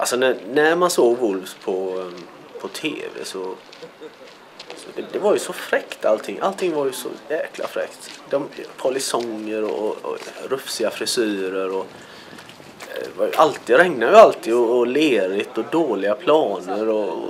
Alltså när man såg Wolves på tv så det var ju så fräckt allting. Allting var ju så jäkla fräckt. Polisonger och rufsiga frisyrer och det regnade ju alltid och lerigt och dåliga planer och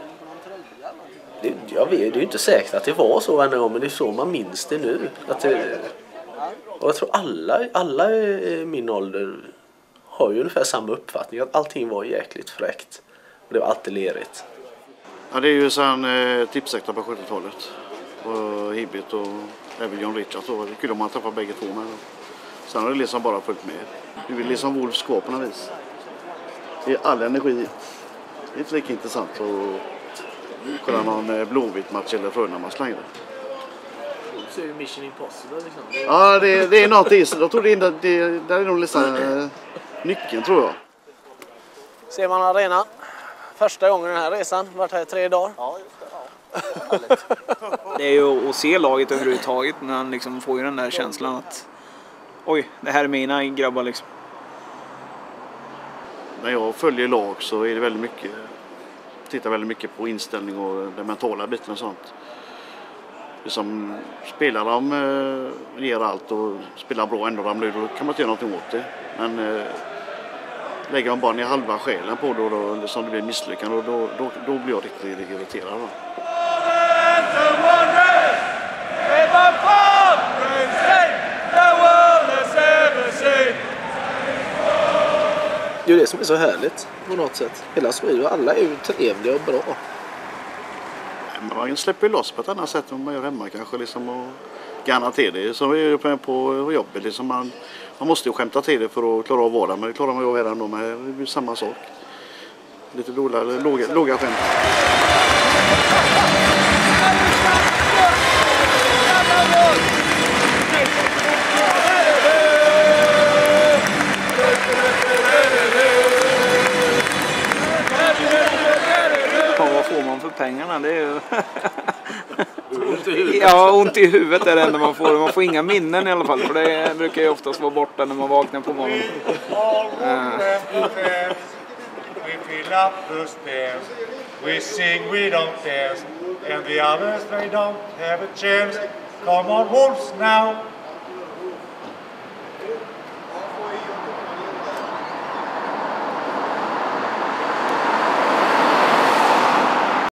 jag vet, det är ju inte säkert att det var så varje gång, men det är så man minns det nu. Och jag tror alla i min ålder har ju ungefär samma uppfattning, att allting var jäkligt fräckt och det var alltid lerigt. Ja, det är ju sån tipsekta på 70-talet. Och Hibbet och även John Richards. Det är kul om man träffar bägge två med. Sen har det liksom bara följt med. Du vill liksom Wolves gå på något vis. Det är all energi. Det är inte lika intressant att kolla någon Blåvitt match eller Frölunda-match längre. Så är det Mission Impossible liksom. Ja, det är någonting. Jag tror det är nog liksom nyckeln, tror jag. Ser man arenan. Första gången den här resan. Varit här 3 dagar. Ja, just det. Ja. Det är ju att se laget överhuvudtaget när han liksom får ju den där känslan att oj, det här är mina grabbar liksom. När jag följer lag så är det väldigt mycket, tittar väldigt mycket på inställning och den mentala biten och sånt. Liksom, spelar de ger allt och spelar bra ändå ramlar ut, då kan man inte göra någonting åt det. Men lägger man bara ner halva själen på då som det blir misslyckande och då blir jag riktigt irriterad. Då. Det är det som är så härligt på något sätt. Hela Sverige, alla är ju trevliga och bra. Man släpper loss på ett annat sätt än man gör hemma kanske liksom och gärna till det. Så är det på jobbet liksom man måste ju skämta till det för att klara av vardagen, men det klarar man ju av redan då med. Det är samma sak. Lite låga skämt. Vad får man för pengarna? Det är ju... Ja, ont i huvudet är det enda man får. Man får inga minnen i alla fall, för det brukar ju oftast vara borta när man vaknar på morgonen. We fill up the stairs, we sing, we don't dance, and the others they don't have a chance. Come on, Wolves now.